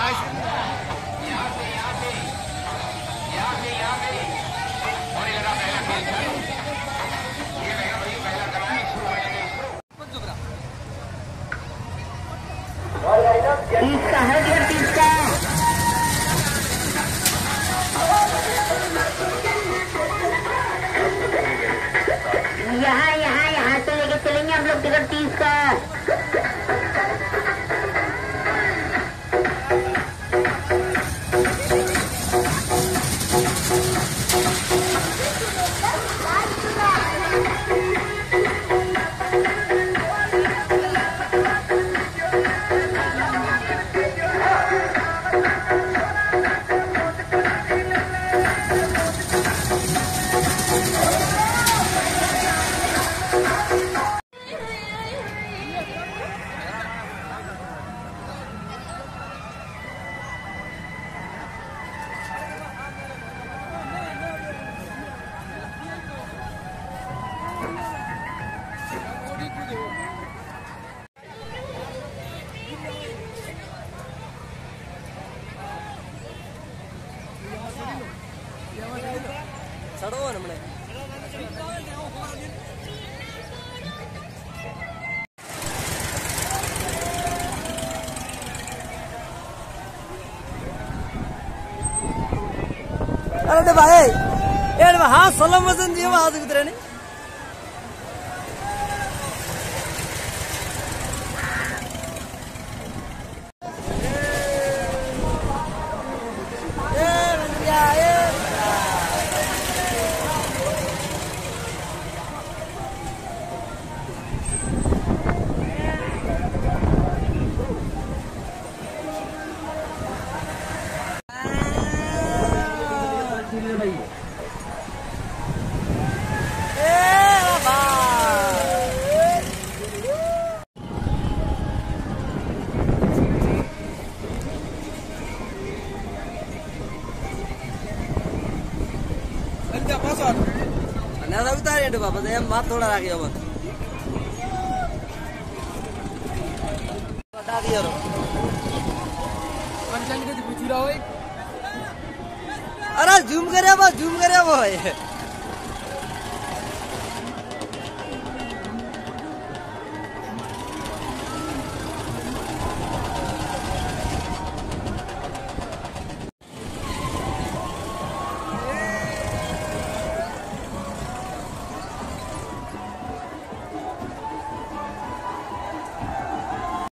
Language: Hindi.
तीसरा है क्या तीसरा यहाँ से लेके चलेंगे हम लोग टिकट 30 का। अरे भाई यार हाँ 16 वजन दिए वहां से उतरे नहीं उतारे बाबा मात थोड़ा राखी अब अरे जूम करे भाई